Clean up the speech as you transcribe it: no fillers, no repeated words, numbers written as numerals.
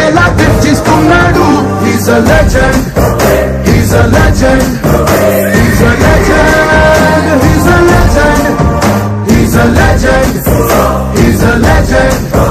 పడేలా తెచ్చిస్తున్నాడు. He's a legend, he's a legend, he's a legend, he's a legend, he's a legend, he's a legend.